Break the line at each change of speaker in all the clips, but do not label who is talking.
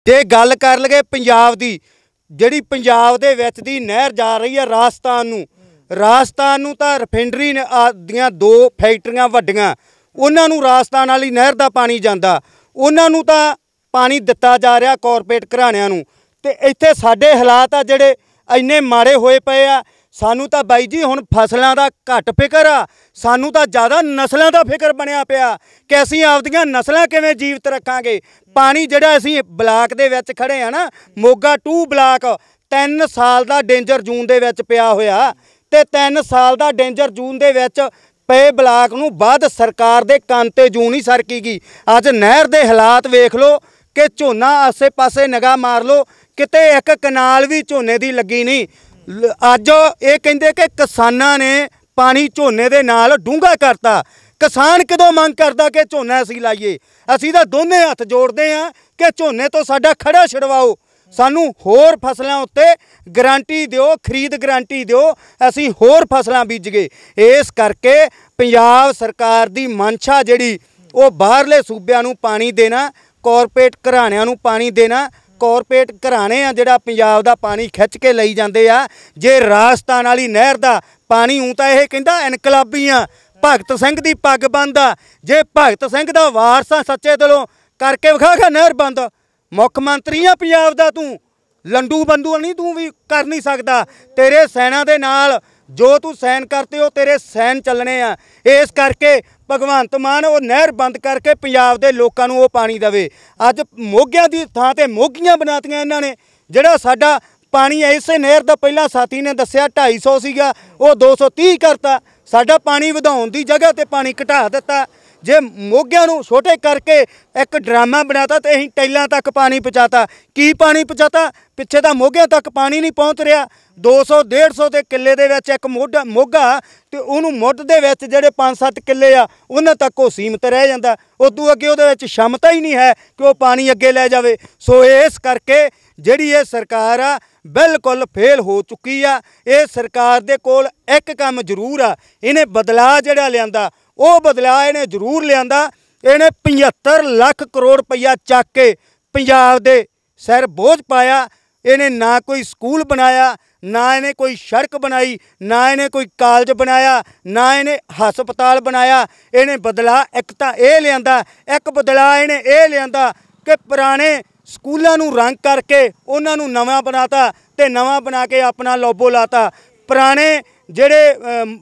ਜੇ ਗੱਲ ਕਰ ਲਈਏ ਪੰਜਾਬ ਦੀ, ਜਿਹੜੀ ਪੰਜਾਬ ਦੇ ਵਿੱਚ ਦੀ ਨਹਿਰ ਜਾ ਰਹੀ ਹੈ ਰਾਜਸਥਾਨ ਨੂੰ ਤਾਂ ਰਿਫਾਈਨਰੀ ਦੀਆਂ 2 ਫੈਕਟਰੀਆਂ ਵੱਡੀਆਂ, ਉਹਨਾਂ ਨੂੰ ਰਾਜਸਥਾਨ ਵਾਲੀ ਨਹਿਰ ਦਾ ਪਾਣੀ ਜਾਂਦਾ, ਉਹਨਾਂ ਨੂੰ ਤਾਂ ਪਾਣੀ ਦਿੱਤਾ ਜਾ ਰਿਹਾ ਕਾਰਪੋਰੇਟ ਘਰਾਣਿਆਂ ਨੂੰ। ਤੇ ਇੱਥੇ ਸਾਡੇ ਹਾਲਾਤ ਆ ਜਿਹੜੇ ਇੰਨੇ ਮਾੜੇ ਹੋਏ ਪਏ ਆ। ਸਾਨੂੰ ਤਾਂ ਬਾਈ ਜੀ ਹੁਣ ਫਸਲਾਂ ਦਾ ਘੱਟ ਫਿਕਰ ਆ, ਸਾਨੂੰ ਤਾਂ ਜ਼ਿਆਦਾ ਨਸਲਾਂ ਦਾ ਫਿਕਰ ਬਣਿਆ ਪਿਆ ਕਿ ਅਸੀਂ ਆਪਦੀਆਂ ਨਸਲਾਂ ਕਿਵੇਂ ਜੀਵਤ ਰੱਖਾਂਗੇ। ਪਾਣੀ ਜਿਹੜਾ ਅਸੀਂ ਬਲਾਕ ਦੇ ਵਿੱਚ ਖੜੇ ਆ ਨਾ, ਮੋਗਾ 2 ਬਲਾਕ 3 ਸਾਲ ਦਾ ਡੇਂਜਰ ਜ਼ੋਨ ਦੇ ਵਿੱਚ ਪਿਆ ਹੋਇਆ, ਤੇ 3 ਸਾਲ ਦਾ ਡੇਂਜਰ ਜ਼ੋਨ ਦੇ ਵਿੱਚ ਪਏ ਬਲਾਕ ਨੂੰ ਬਾਅਦ ਸਰਕਾਰ ਦੇ ਕੰਨ ਤੇ ਜੂੰ ਨਹੀਂ ਸਰਕੀਗੀ। ਅੱਜ ਨਹਿਰ ਦੇ ਹਾਲਾਤ ਵੇਖ ਲਓ ਕਿ ਝੋਨਾ ਆਸੇ ਪਾਸੇ ਨਿਗਾਹ ਮਾਰ ਲਓ, ਕਿਤੇ ਇੱਕ ਕਨਾਲ ਵੀ ਝੋਨੇ ਦੀ ਲੱਗੀ ਨਹੀਂ। ਅੱਜ ਇਹ ਕਹਿੰਦੇ ਕਿ ਕਿਸਾਨਾਂ ਨੇ ਪਾਣੀ ਝੋਨੇ ਦੇ ਨਾਲ ਡੂੰਘਾ ਕਰਤਾ। ਕਿਸਾਨ ਕਦੋਂ ਮੰਗ ਕਰਦਾ ਕਿ ਝੋਨਾ ਅਸੀਂ ਲਾਈਏ? ਅਸੀਂ ਤਾਂ ਦੋਨੇ ਹੱਥ ਜੋੜਦੇ ਹਾਂ ਕਿ ਝੋਨੇ ਤੋਂ ਸਾਡਾ ਖੜਾ ਛਡਵਾਓ, ਸਾਨੂੰ ਹੋਰ ਫਸਲਾਂ ਉੱਤੇ ਗਰੰਟੀ ਦਿਓ, ਖਰੀਦ ਗਰੰਟੀ ਦਿਓ, ਅਸੀਂ ਹੋਰ ਫਸਲਾਂ ਬੀਜੀਏ। ਇਸ ਕਰਕੇ ਪੰਜਾਬ ਸਰਕਾਰ ਦੀ ਮਨਸ਼ਾ ਜਿਹੜੀ ਉਹ ਬਾਹਰਲੇ ਸੂਬਿਆਂ ਨੂੰ ਪਾਣੀ ਦੇਣਾ, ਕਾਰਪੋਰੇਟ ਘਰਾਣਿਆਂ ਨੂੰ ਪਾਣੀ ਦੇਣਾ। ਕਾਰਪੋਰੇਟ ਘਰਾਣੇ ਆ ਜਿਹੜਾ ਪੰਜਾਬ ਦਾ ਪਾਣੀ ਖਿੱਚ ਕੇ ਲਈ ਜਾਂਦੇ ਆ। ਜੇ ਰਾਜਸਥਾਨ ਵਾਲੀ ਨਹਿਰ ਦਾ ਪਾਣੀ ਹੂੰ ਤਾਂ ਇਹ ਕਹਿੰਦਾ ਇਨਕਲਾਬੀ ਆ, ਭਗਤ ਸਿੰਘ ਦੀ ਪੱਗ ਬੰਦ ਆ। ਜੇ ਭਗਤ ਸਿੰਘ ਦਾ ਵਾਰਸ ਆ ਸੱਚੇ ਦਿਲੋਂ, ਕਰਕੇ ਵਿਖਾਗਾ ਨਹਿਰ ਬੰਦ। ਮੁੱਖ ਮੰਤਰੀ ਆ ਪੰਜਾਬ ਦਾ, ਤੂੰ ਲੰਡੂ ਬੰਦੂ ਨਹੀਂ, ਤੂੰ ਵੀ ਕਰ ਨਹੀਂ ਸਕਦਾ। ਤੇਰੇ ਸੈਨਾ ਦੇ ਨਾਲ ਜੋ ਤੂੰ ਸੈਨ ਕਰਤੇ ਹੋ ਤੇਰੇ ਸੈਨ ਚੱਲਣੇ ਆ। ਇਸ ਕਰਕੇ ਭਗਵੰਤ ਮਾਨ ਉਹ ਨਹਿਰ ਬੰਦ ਕਰਕੇ ਪੰਜਾਬ ਦੇ ਲੋਕਾਂ ਨੂੰ ਉਹ ਪਾਣੀ ਦੇਵੇ। ਅੱਜ ਮੋਗਿਆਂ ਦੀ ਥਾਂ ਤੇ ਮੋਗੀਆਂ ਬਣਾਤੀਆਂ ਇਹਨਾਂ ਨੇ। ਜਿਹੜਾ ਸਾਡਾ ਪਾਣੀ ਇਸੇ ਨਹਿਰ ਦਾ ਪਹਿਲਾਂ ਸਾਥੀ ਨੇ ਦੱਸਿਆ 250 ਸੀਗਾ, ਉਹ 230 ਕਰਤਾ। ਸਾਡਾ ਪਾਣੀ ਵਧਾਉਣ ਦੀ ਜਗ੍ਹਾ ਤੇ ਪਾਣੀ ਘਟਾ ਦਿੱਤਾ। ਜੇ ਮੋਗਿਆਂ ਨੂੰ ਛੋਟੇ ਕਰਕੇ ਇੱਕ ਡਰਾਮਾ ਬਣਾਤਾ ਤੇ ਅਸੀਂ ਟੈਲਾਂ ਤੱਕ ਪਾਣੀ ਪਹੁੰਚਾਤਾ। ਕੀ ਪਾਣੀ ਪਹੁੰਚਾਤਾ? ਪਿੱਛੇ ਤਾਂ ਮੋਗਿਆਂ ਤੱਕ ਪਾਣੀ ਨਹੀਂ ਪਹੁੰਚ ਰਿਹਾ। 200-150 ਦੇ ਕਿੱਲੇ ਦੇ ਵਿੱਚ ਇੱਕ ਮੋਗਾ ਤੇ ਉਹਨੂੰ ਮੁੱਢ ਦੇ ਵਿੱਚ ਜਿਹੜੇ 5-7 ਕਿੱਲੇ ਆ ਉਹਨਾਂ ਤੱਕ ਉਹ ਸੀਮਤ ਰਹਿ ਜਾਂਦਾ। ਉਦੋਂ ਅੱਗੇ ਉਹਦੇ ਵਿੱਚ ਸ਼ਮਤਾ ਹੀ ਨਹੀਂ ਹੈ ਕਿ ਉਹ ਪਾਣੀ ਅੱਗੇ ਲੈ ਜਾਵੇ। ਸੋ ਇਸ ਕਰਕੇ ਜਿਹੜੀ ਇਹ ਸਰਕਾਰ ਆ ਬਿਲਕੁਲ ਫੇਲ ਹੋ ਚੁੱਕੀ ਆ। ਇਹ ਸਰਕਾਰ ਦੇ ਕੋਲ ਇੱਕ ਕੰਮ ਜ਼ਰੂਰ ਆ, ਇਹਨੇ ਬਦਲਾਅ ਜਿਹੜਾ ਲਿਆਂਦਾ ਉਹ ਬਦਲਾਅ ਇਹਨੇ ਜ਼ਰੂਰ ਲਿਆਂਦਾ। ਇਹਨੇ 75 ਲੱਖ ਕਰੋੜ ਰੁਪਈਆ ਚੱਕ ਕੇ ਪੰਜਾਬ ਦੇ ਸਿਰ ਬੋਝ ਪਾਇਆ। ਇਹਨੇ ਨਾ ਕੋਈ ਸਕੂਲ ਬਣਾਇਆ, ਨਾ ਇਹਨੇ ਕੋਈ ਸੜਕ ਬਣਾਈ, ਨਾ ਇਹਨੇ ਕੋਈ ਕਾਲਜ ਬਣਾਇਆ, ਨਾ ਇਹਨੇ ਹਸਪਤਾਲ ਬਣਾਇਆ। ਇਹਨੇ ਬਦਲਾਅ ਇੱਕ ਤਾਂ ਇਹ ਲਿਆਂਦਾ, ਇੱਕ ਬਦਲਾਅ ਇਹਨੇ ਇਹ ਲਿਆਂਦਾ ਕਿ ਪੁਰਾਣੇ ਸਕੂਲਾਂ ਨੂੰ ਰੰਗ ਕਰਕੇ ਉਹਨਾਂ ਨੂੰ ਨਵਾਂ ਬਣਾਤਾ ਤੇ ਨਵਾਂ ਬਣਾ ਕੇ ਆਪਣਾ ਲੋਬੋ ਲਾਤਾ। ਪੁਰਾਣੇ ਜਿਹੜੇ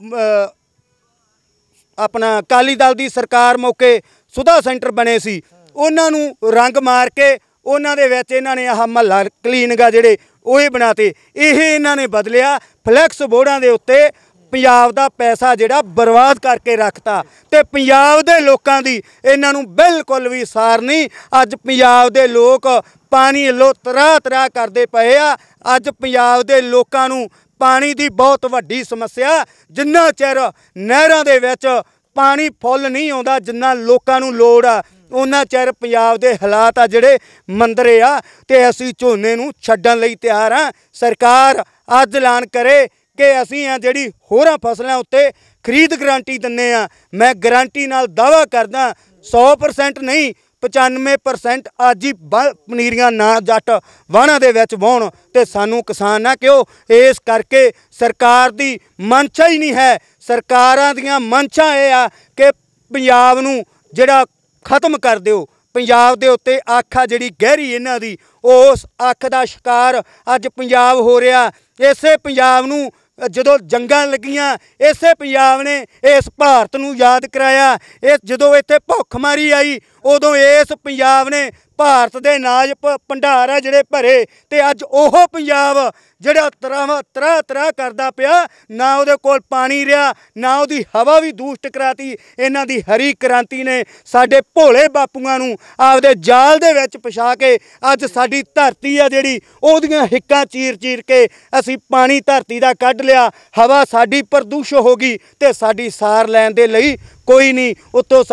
ਆਪਣਾ ਅਕਾਲੀ ਦਲ ਦੀ ਸਰਕਾਰ ਮੌਕੇ ਸੁਧਾ ਸੈਂਟਰ ਬਣੇ ਸੀ ਉਹਨਾਂ ਨੂੰ ਰੰਗ ਮਾਰ ਕੇ ਉਹਨਾਂ ਦੇ ਵਿੱਚ ਇਹਨਾਂ ਨੇ ਆਹ ਮਹੱਲਾ ਕਲੀਨਿਕ ਆ ਜਿਹੜੇ ਉਹ ਹੀ ਬਣਾਤੇ। ਇਹ ਇਹਨਾਂ ਨੇ ਬਦਲਿਆ, ਫਲੈਕਸ ਬੋਰਡਾਂ ਦੇ ਉੱਤੇ ਪੰਜਾਬ ਦਾ ਪੈਸਾ ਜਿਹੜਾ ਬਰਬਾਦ ਕਰਕੇ ਰੱਖਤਾ ਤੇ ਪੰਜਾਬ ਦੇ ਲੋਕਾਂ ਦੀ ਇਹਨਾਂ ਨੂੰ ਬਿਲਕੁਲ ਵੀ ਸਾਰ ਨਹੀਂ। ਅੱਜ ਪੰਜਾਬ ਦੇ ਲੋਕ ਪਾਣੀ ਵੱਲੋਂ ਤਰਾਹ ਕਰਦੇ ਪਏ ਆ। ਅੱਜ ਪੰਜਾਬ ਦੇ ਲੋਕਾਂ ਨੂੰ ਪਾਣੀ ਦੀ ਬਹੁਤ ਵੱਡੀ ਸਮੱਸਿਆ। ਜਿੰਨਾ ਚਿਰ ਨਹਿਰਾਂ ਦੇ ਵਿੱਚ ਪਾਣੀ ਫੁੱਲ ਨਹੀਂ ਆਉਂਦਾ ਜਿੰਨਾ ਲੋਕਾਂ ਨੂੰ ਲੋੜ ਆ, ਉਹਨਾਂ ਚਿਰ ਪੰਜਾਬ ਦੇ ਹਾਲਾਤ ਆ ਜਿਹੜੇ ਮੰਦਰੇ ਆ। ਤੇ ਅਸੀਂ ਝੋਨੇ ਨੂੰ ਛੱਡਣ ਲਈ ਤਿਆਰ ਹਾਂ। ਸਰਕਾਰ ਅੱਜ ਐਲਾਨ ਕਰੇ ਕਿ ਅਸੀਂ ਆ ਜਿਹੜੀ ਹੋਰਾਂ ਫਸਲਾਂ ਉੱਤੇ ਖਰੀਦ ਗਰੰਟੀ ਦਿੰਦੇ ਆ। ਮੈਂ ਗਰੰਟੀ ਨਾਲ ਦਾਅਵਾ ਕਰਦਾ 100% ਨਹੀਂ 95% ਅੱਜ ਹੀ ਪਨੀਰੀਆਂ ਨਾ ਜੱਟ ਵਾਹਣਾਂ ਦੇ ਵਿੱਚ ਵਾਹੁਣ ਤੇ ਸਾਨੂੰ ਕਿਸਾਨ ਨਾ ਕਿਉਂ। ਇਸ ਕਰਕੇ ਸਰਕਾਰ ਦੀ ਮਨਸ਼ਾ ਹੀ ਨਹੀਂ ਹੈ। ਸਰਕਾਰਾਂ ਦੀਆਂ ਮਨਸ਼ਾ ਇਹ ਆ ਕਿ ਪੰਜਾਬ ਨੂੰ ਜਿਹੜਾ ਖਤਮ ਕਰ ਦਿਓ। ਪੰਜਾਬ ਦੇ ਉੱਤੇ ਅੱਖ ਆ ਜਿਹੜੀ ਗਹਿਰੀ ਇਹਨਾਂ ਦੀ, ਉਸ ਅੱਖ ਦਾ ਸ਼ਿਕਾਰ ਅੱਜ ਪੰਜਾਬ ਹੋ ਰਿਹਾ। ਇਸੇ ਪੰਜਾਬ ਨੂੰ ਜਦੋਂ ਜੰਗਾਂ ਲੱਗੀਆਂ ਇਸੇ ਪੰਜਾਬ ਨੇ ਇਸ ਭਾਰਤ ਨੂੰ ਯਾਦ ਕਰਾਇਆ। ਜਦੋਂ ਇੱਥੇ ਭੁੱਖਮਾਰੀ ਆਈ ਉਦੋਂ ਇਸ ਪੰਜਾਬ ਨੇ ਭਾਰਤ ਦੇ ਨਾਜ ਭੰਡਾਰ ਆ ਜਿਹੜੇ ਭਰੇ। ਤੇ ਅੱਜ ਉਹ ਪੰਜਾਬ ਜਿਹੜਾ ਤਰਾਹ ਕਰਦਾ ਪਿਆ, ਨਾ ਉਹਦੇ ਕੋਲ ਪਾਣੀ ਰਿਹਾ, ਨਾ ਉਹਦੀ ਹਵਾ ਵੀ ਦੂਸ਼ਿਤ ਕਰਾਤੀ। ਇਹਨਾਂ ਦੀ ਹਰੀ ਕ੍ਰਾਂਤੀ ਨੇ ਸਾਡੇ ਭੋਲੇ ਬਾਪੂਆਂ ਨੂੰ ਆਪਦੇ ਜਾਲ ਦੇ ਵਿੱਚ ਫਸਾ ਕੇ ਅੱਜ ਸਾਡੀ ਧਰਤੀ ਆ ਜਿਹੜੀ ਉਹਦੀਆਂ ਹਿੱਕਾਂ ਚੀਰ ਕੇ ਅਸੀਂ ਪਾਣੀ ਧਰਤੀ ਦਾ ਕੱਢ ਲਿਆ। ਹਵਾ ਸਾਡੀ ਪ੍ਰਦੂਸ਼ਿਤ ਹੋ ਗਈ ਤੇ ਸਾਡੀ ਸਾਰ ਲੈਣ ਦੇ ਲਈ ਕੋਈ ਨਹੀਂ। ਉੱਤੋਂ ਸਾਨੂੰ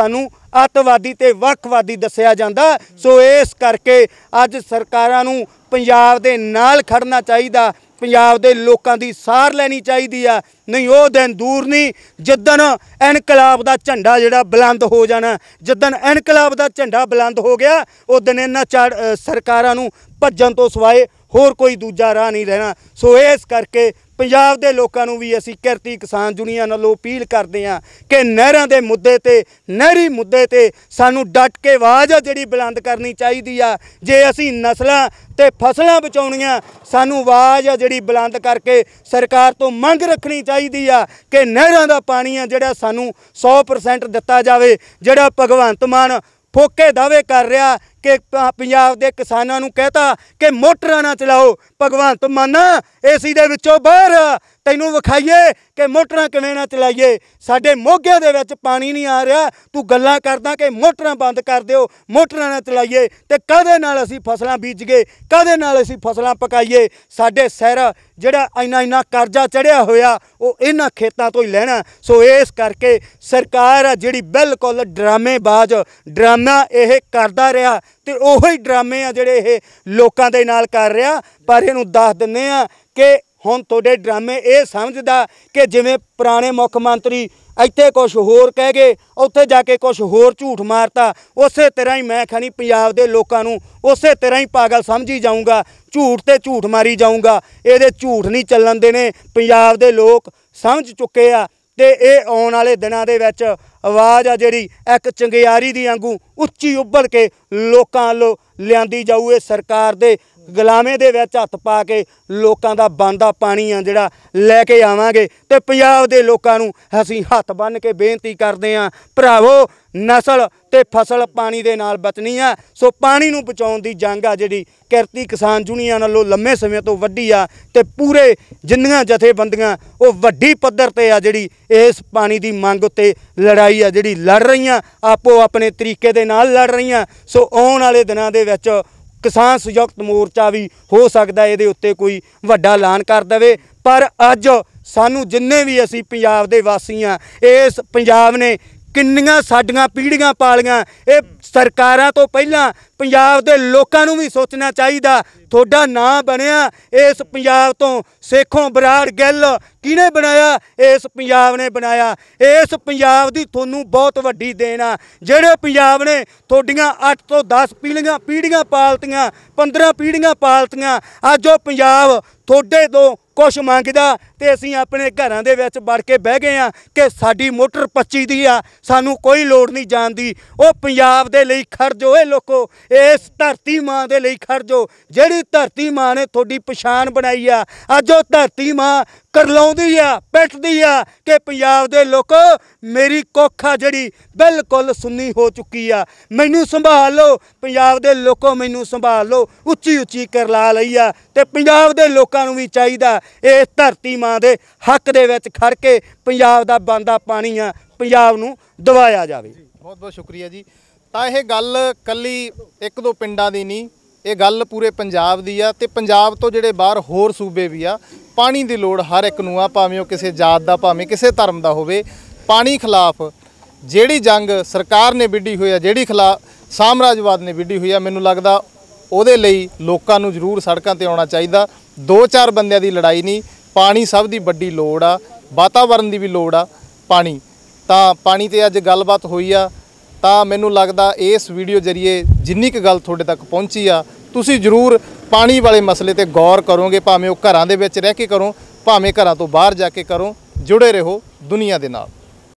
ਅੱਤਵਾਦੀ ਤੇ ਵੱਖਵਾਦੀ ਦੱਸਿਆ ਜਾਂਦਾ। ਸੋ ਇਸ ਕਰਕੇ ਅੱਜ ਸਰਕਾਰਾਂ ਨੂੰ ਪੰਜਾਬ ਦੇ ਨਾਲ ਖੜਨਾ ਚਾਹੀਦਾ, ਪੰਜਾਬ ਦੇ ਲੋਕਾਂ ਦੀ ਸਾਰ ਲੈਣੀ ਚਾਹੀਦੀ ਆ। ਨਹੀਂ ਉਹ ਦਿਨ ਦੂਰ ਨਹੀਂ ਜਿੱਦਣ ਇਨਕਲਾਬ ਦਾ ਝੰਡਾ ਜਿਹੜਾ ਬੁਲੰਦ ਹੋ ਜਾਣਾ। ਜਿੱਦਣ ਇਨਕਲਾਬ ਦਾ ਝੰਡਾ ਬੁਲੰਦ ਹੋ ਗਿਆ ਉਦਣ ਇਹਨਾਂ ਸਰਕਾਰਾਂ ਨੂੰ ਭੱਜਣ ਤੋਂ ਸਿਵਾਏ ਹੋਰ ਕੋਈ ਦੂਜਾ ਰਾਹ ਨਹੀਂ ਰਹਿਣਾ। ਸੋ ਇਸ ਕਰਕੇ ਪੰਜਾਬ ਦੇ ਲੋਕਾਂ ਨੂੰ ਵੀ ਅਸੀਂ ਕਿਰਤੀ ਕਿਸਾਨ ਯੂਨੀਅਨ ਵੱਲੋਂ ਅਪੀਲ ਕਰਦੇ ਹਾਂ ਕਿ ਨਹਿਰਾਂ ਦੇ ਮੁੱਦੇ ਤੇ, ਨਹਿਰੀ ਮੁੱਦੇ ਤੇ ਸਾਨੂੰ ਡਟ ਕੇ ਆਵਾਜ਼ ਆ ਜਿਹੜੀ ਬੁਲੰਦ ਕਰਨੀ ਚਾਹੀਦੀ ਆ। ਜੇ ਅਸੀਂ ਨਸਲਾਂ ਤੇ ਫਸਲਾਂ ਬਚਾਉਣੀਆਂ ਸਾਨੂੰ ਆਵਾਜ਼ ਆ ਜਿਹੜੀ ਬੁਲੰਦ ਕਰਕੇ ਸਰਕਾਰ ਤੋਂ ਮੰਗ ਰੱਖਣੀ ਚਾਹੀਦੀ ਆ ਕਿ ਨਹਿਰਾਂ ਦਾ ਪਾਣੀ ਆ ਜਿਹੜਾ ਸਾਨੂੰ 100% ਦਿੱਤਾ ਜਾਵੇ। ਜਿਹੜਾ ਭਗਵੰਤ ਮਾਨ ਫੋਕੇ ਦਾਅਵੇ ਕਰ ਰਿਹਾ ਕਿ ਪੰਜਾਬ ਦੇ ਕਿਸਾਨਾਂ ਨੂੰ ਕਹਿਤਾ ਕਿ ਮੋਟਰਾਂ ਨਾ ਚਲਾਓ। ਭਗਵੰਤ ਮਾਨ ਏਸੀ ਦੇ ਵਿੱਚੋਂ ਬਾਹਰ ਤੈਨੂੰ ਵਿਖਾਈਏ ਕਿ ਮੋਟਰਾਂ ਕਿਵੇਂ ਨਾ ਚਲਾਈਏ। ਸਾਡੇ ਮੋਘਿਆਂ ਦੇ ਵਿੱਚ ਪਾਣੀ ਨਹੀਂ ਆ ਰਿਹਾ, ਤੂੰ ਗੱਲਾਂ ਕਰਦਾ ਕਿ ਮੋਟਰਾਂ ਬੰਦ ਕਰ ਦਿਓ, ਮੋਟਰਾਂ ਨਾ ਚਲਾਈਏ। ਤੇ ਕਾਹਦੇ ਨਾਲ ਅਸੀਂ ਫਸਲਾਂ ਬੀਜੀਏ, ਕਾਹਦੇ ਨਾਲ ਅਸੀਂ ਫਸਲਾਂ ਪਕਾਈਏ। ਸਾਡੇ ਸਿਰ ਜਿਹੜਾ ਇੰਨਾ ਕਰਜ਼ਾ ਚੜ੍ਹਿਆ ਹੋਇਆ ਉਹ ਇਹਨਾਂ ਖੇਤਾਂ ਤੋਂ ਹੀ ਲੈਣਾ। ਸੋ ਇਸ ਕਰਕੇ ਸਰਕਾਰ ਆ ਜਿਹੜੀ ਬਿਲਕੁਲ ਡਰਾਮੇਬਾਜ਼ ਡਰਾਮਾ ਇਹ ਕਰਦਾ ਰਿਹਾ ਤੇ ਉਹੀ ਡਰਾਮੇ ਆ ਜਿਹੜੇ ਇਹ ਲੋਕਾਂ ਦੇ ਨਾਲ ਕਰ ਰਿਹਾ। ਪਰ ਇਹਨੂੰ ਦੱਸ ਦਿੰਦੇ ਆ ਕਿ ਹੁਣ ਤੁਹਾਡੇ ਡਰਾਮੇ ਇਹ ਸਮਝਦਾ ਕਿ ਜਿਵੇਂ ਪੁਰਾਣੇ ਮੁੱਖ ਮੰਤਰੀ ਇੱਥੇ ਕੁਛ ਹੋਰ ਕਹਿ ਗਏ, ਉੱਥੇ ਜਾ ਕੇ ਕੁਛ ਹੋਰ ਝੂਠ ਮਾਰਤਾ, ਉਸੇ ਤਰ੍ਹਾਂ ਹੀ ਮੈਂ ਖਾਨੀ ਪੰਜਾਬ ਦੇ ਲੋਕਾਂ ਨੂੰ ਉਸੇ ਤਰ੍ਹਾਂ ਹੀ ਪਾਗਲ ਸਮਝੀ ਜਾਊਂਗਾ, ਝੂਠ ਤੇ ਝੂਠ ਮਾਰੀ ਜਾਊਂਗਾ। ਇਹਦੇ ਝੂਠ ਨਹੀਂ ਚੱਲਣ ਦੇਣੇ। ਪੰਜਾਬ ਦੇ ਲੋਕ ਸਮਝ ਚੁੱਕੇ ਆ ਤੇ ਇਹ ਆਉਣ ਵਾਲੇ ਦਿਨਾਂ ਦੇ ਵਿੱਚ ਆਵਾਜ਼ ਆ ਜਿਹੜੀ ਇੱਕ ਚੰਗਿਆਰੀ ਦੀ ਵਾਂਗੂ ਉੱਚੀ ਉੱਭਲ ਕੇ ਲੋਕਾਂ ਵੱਲੋਂ ਲਿਆਂਦੀ ਜਾਊ। ਇਹ ਸਰਕਾਰ ਦੇ ਗੁਲਾਮੇ ਦੇ ਵਿੱਚ ਹੱਥ ਪਾ ਕੇ ਲੋਕਾਂ ਦਾ ਬਣਦਾ ਪਾਣੀ ਆ ਜਿਹੜਾ ਲੈ ਕੇ ਆਵਾਂਗੇ। ਤੇ ਪੰਜਾਬ ਦੇ ਲੋਕਾਂ ਨੂੰ ਅਸੀਂ ਹੱਥ ਬੰਨ੍ਹ ਕੇ ਬੇਨਤੀ ਕਰਦੇ ਹਾਂ, ਭਰਾਵੋ ਨਸਲ ਤੇ ਫਸਲ ਪਾਣੀ ਦੇ ਨਾਲ ਬਚਣੀ ਆ। ਸੋ ਪਾਣੀ ਨੂੰ ਬਚਾਉਣ ਦੀ ਜੰਗ ਆ ਜਿਹੜੀ ਕਿਰਤੀ ਕਿਸਾਨ ਯੂਨੀਅਨ ਵੱਲੋਂ ਲੰਮੇ ਸਮੇਂ ਤੋਂ ਵੱਡੀ ਆ ਤੇ ਪੂਰੇ ਜਿੰਨੀਆਂ ਜਥੇਬੰਦੀਆਂ ਉਹ ਵੱਡੀ ਪੱਧਰ ਤੇ ਆ ਜਿਹੜੀ ਇਸ ਪਾਣੀ ਦੀ ਮੰਗ ਉੱਤੇ ਲੜਾਈ ਆ ਜਿਹੜੀ ਲੜ ਰਹੀਆਂ, ਆਪੋ ਆਪਣੇ ਤਰੀਕੇ ਦੇ ਨਾਲ ਲੜ ਰਹੀਆਂ। ਸੋ ਆਉਣ ਵਾਲੇ ਦਿਨਾਂ ਦੇ ਵਿੱਚ ਕਿਸਾਨ ਸੰਯੁਕਤ ਮੋਰਚਾ ਵੀ ਹੋ ਸਕਦਾ ਇਹਦੇ ਉੱਤੇ ਕੋਈ ਵੱਡਾ ਐਲਾਨ ਕਰ ਦੇਵੇ। ਪਰ ਅੱਜ ਸਾਨੂੰ ਜਿੰਨੇ ਵੀ ਅਸੀਂ ਪੰਜਾਬ ਦੇ ਵਾਸੀ ਹਾਂ, ਇਸ ਪੰਜਾਬ ਨੇ ਕਿੰਨੀਆਂ ਸਾਡੀਆਂ ਪੀੜ੍ਹੀਆਂ ਪਾਲੀਆਂ। ਇਹ ਸਰਕਾਰਾਂ ਤੋਂ ਪਹਿਲਾਂ ਪੰਜਾਬ ਦੇ ਲੋਕਾਂ ਨੂੰ ਵੀ ਸੋਚਣਾ ਚਾਹੀਦਾ। ਤੁਹਾਡਾ ਨਾਂ ਬਣਿਆ ਇਸ ਪੰਜਾਬ ਤੋਂ, ਸੇਖੋਂ ਬਰਾੜ ਗਿੱਲ ਕਿਹਨੇ ਬਣਾਇਆ? ਇਸ ਪੰਜਾਬ ਨੇ ਬਣਾਇਆ। ਇਸ ਪੰਜਾਬ ਦੀ ਤੁਹਾਨੂੰ ਬਹੁਤ ਵੱਡੀ ਦੇਣ ਆ। ਜਿਹੜੇ ਪੰਜਾਬ ਨੇ ਤੁਹਾਡੀਆਂ 8 ਤੋਂ 10 ਪੀੜ੍ਹੀਆਂ ਪਾਲਤੀਆਂ, 15 ਪੀੜ੍ਹੀਆਂ ਪਾਲਤੀਆਂ। ਅੱਜ ਉਹ ਪੰਜਾਬ ਤੁਹਾਡੇ ਤੋਂ ਕੁਛ ਮੰਗਦਾ ਤੇ ਅਸੀਂ ਆਪਣੇ ਘਰਾਂ ਦੇ ਵਿੱਚ ਵੜ ਕੇ ਬਹਿ ਗਏ ਆ ਕਿ ਸਾਡੀ ਮੋਟਰ 25 ਦੀ ਆ, ਸਾਨੂੰ ਕੋਈ ਲੋੜ ਨਹੀਂ ਜਾਣ ਦੀ। ਉਹ ਪੰਜਾਬ ਦੇ ਲਈ ਖੜ ਜਾਓ ਇਹ ਲੋਕੋ, ਇਸ ਧਰਤੀ ਮਾਂ ਦੇ ਲਈ ਖੜ ਜਾਓ ਜਿਹੜੀ ਧਰਤੀ ਮਾਂ ਨੇ ਤੁਹਾਡੀ ਪਛਾਣ ਬਣਾਈ ਆ। ਅੱਜ ਉਹ ਧਰਤੀ ਮਾਂ ਕਰਲਾਉਂਦੀ ਆ, ਪਿੱਟਦੀ ਆ ਕਿ ਪੰਜਾਬ ਦੇ ਲੋਕੋ ਮੇਰੀ ਕੁੱਖ ਆ ਜਿਹੜੀ ਬਿਲਕੁਲ ਸੁੰਨੀ ਹੋ ਚੁੱਕੀ ਆ, ਮੈਨੂੰ ਸੰਭਾਲ ਲਓ। ਪੰਜਾਬ ਦੇ ਲੋਕੋ ਮੈਨੂੰ ਸੰਭਾਲ ਲਓ, ਉੱਚੀ ਉੱਚੀ ਕਰਲਾ ਲਈ ਆ। ਤੇ ਪੰਜਾਬ ਦੇ ਲੋਕਾਂ ਨੂੰ ਵੀ ਚਾਹੀਦਾ ਇਸ ਧਰਤੀ ਮਾਂ ਦੇ ਹੱਕ ਦੇ ਵਿੱਚ ਖੜ ਕੇ ਪੰਜਾਬ ਦਾ ਬਣਦਾ ਪਾਣੀ ਆ ਪੰਜਾਬ ਨੂੰ ਦਵਾਇਆ ਜਾਵੇ।
ਬਹੁਤ ਬਹੁਤ ਸ਼ੁਕਰੀਆ ਜੀ। ਤਾਂ ਇਹ ਗੱਲ ਕੱਲੀ ਇੱਕ ਦੋ ਪਿੰਡਾਂ ਦੀ ਨਹੀਂ, ਇਹ ਗੱਲ ਪੂਰੇ ਪੰਜਾਬ ਦੀ ਆ ਤੇ ਪੰਜਾਬ ਤੋਂ ਜਿਹੜੇ ਬਾਹਰ ਹੋਰ ਸੂਬੇ ਵੀ ਆ। ਪਾਣੀ ਦੀ ਲੋੜ ਹਰ ਇੱਕ ਨੂੰ ਆ, ਭਾਵੇਂ ਉਹ ਕਿਸੇ ਜਾਤ ਦਾ ਭਾਵੇਂ ਕਿਸੇ ਧਰਮ ਦਾ ਹੋਵੇ। ਪਾਣੀ ਖਿਲਾਫ ਜਿਹੜੀ ਜੰਗ ਸਰਕਾਰ ਨੇ ਵਿੱਢੀ ਹੋਈ ਆ, ਜਿਹੜੀ ਖਿਲਾਫ ਸਾਮਰਾਜਵਾਦ ਨੇ ਵਿੱਢੀ ਹੋਈ ਆ, ਮੈਨੂੰ ਲੱਗਦਾ ਉਹਦੇ ਲਈ ਲੋਕਾਂ ਨੂੰ ਜ਼ਰੂਰ ਸੜਕਾਂ ਤੇ ਆਉਣਾ ਚਾਹੀਦਾ। 2-4 ਬੰਦਿਆਂ ਦੀ ਲੜਾਈ ਨਹੀਂ, ਪਾਣੀ ਸਭ ਦੀ ਵੱਡੀ ਲੋੜ ਆ, ਵਾਤਾਵਰਨ ਦੀ ਵੀ ਲੋੜ ਆ ਪਾਣੀ। ਤਾਂ ਪਾਣੀ ਤੇ ਅੱਜ ਗੱਲਬਾਤ ਹੋਈ ਆ ਤਾਂ ਮੈਨੂੰ ਲੱਗਦਾ ਇਸ ਵੀਡੀਓ ਜ਼ਰੀਏ ਜਿੰਨੀ ਕੁ ਗੱਲ ਤੁਹਾਡੇ ਤੱਕ ਪਹੁੰਚੀ ਆ, ਤੁਸੀਂ ਜ਼ਰੂਰ ਪਾਣੀ ਵਾਲੇ ਮਸਲੇ ਤੇ ਗੌਰ ਕਰੋਗੇ, ਭਾਵੇਂ ਉਹ ਘਰਾਂ ਦੇ ਵਿੱਚ ਰਹਿ ਕੇ ਕਰੋ, ਭਾਵੇਂ ਘਰਾਂ ਤੋਂ ਬਾਹਰ ਜਾ ਕੇ ਕਰੋ। ਜੁੜੇ ਰਹੋ ਦੁਨੀਆ ਦੇ ਨਾਲ।